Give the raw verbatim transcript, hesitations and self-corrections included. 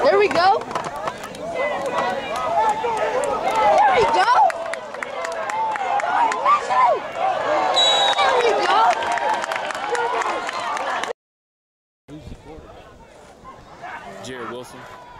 There we go. There we go. There we go. Who's the quarterback? Jared Wilson.